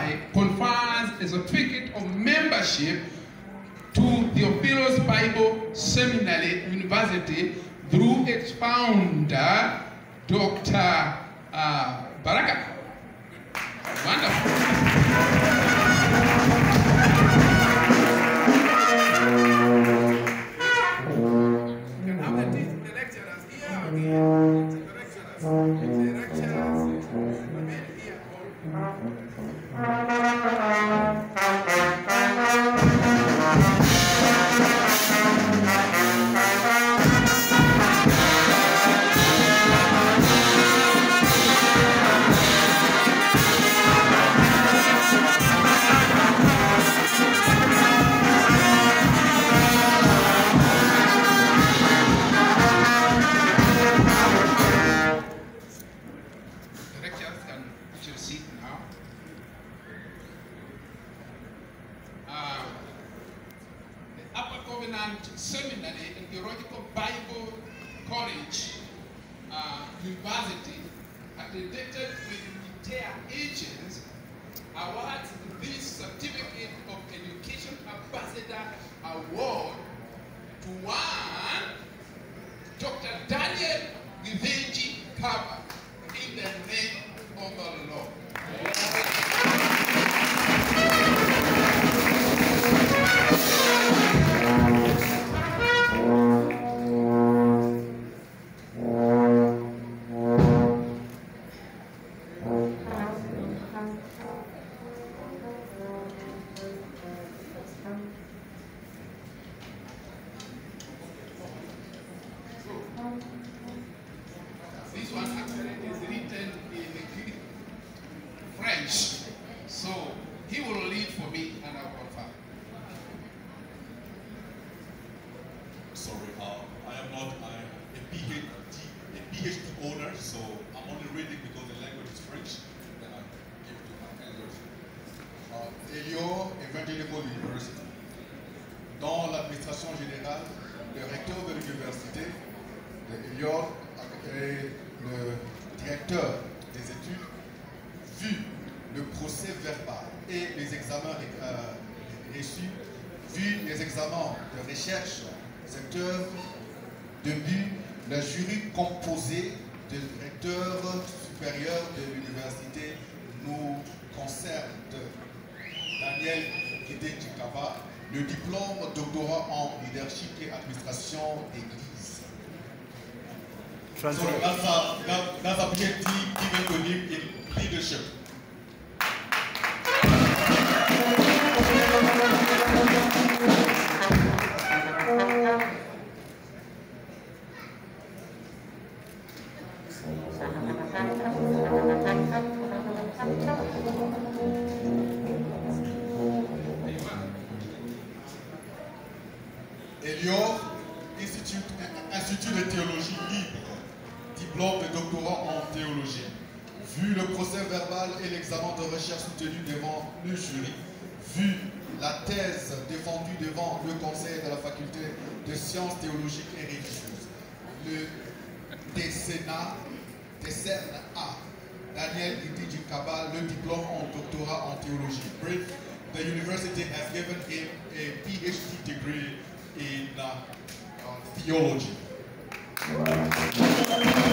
hereby confers a certificate of membership to Theophilus Bible Seminary University through its founder, Dr. Baraka. Wonderful. Seminary and Theological Bible College University, accredited with their agents, awards this certificate of Education Ambassador Award to one Dr. Daniel Givenchy Kaba, in the name of the Lord. This one actually is written in Greek, French, so he will read for me and I will confirm. Sorry, I am not a PhD owner, so I'm only reading because the language is French. Then I give to my elders. Elior Evangelical University. Dans l'administration générale, le recteur de l'université, Elior est le directeur des études, vu le procès verbal et les examens reçus, vu les examens de recherche, secteur, depuis le jury composé du recteur supérieur de l'université nous concerne Daniel Givenchy Kaba, le diplôme doctorat en leadership et administration d'église. So that's a PhD given to him in leadership. Elior, Institut de théologie libre, diplôme de doctorat en théologie. Vu le procès verbal et l'examen de recherche soutenu devant le jury, vu la thèse défendue devant le conseil de la faculté de sciences théologiques et religieuses, le décerne à Daniel Givenchy Kaba le diplôme en doctorat en théologie. Brief, the university has given him a PhD degree in theology.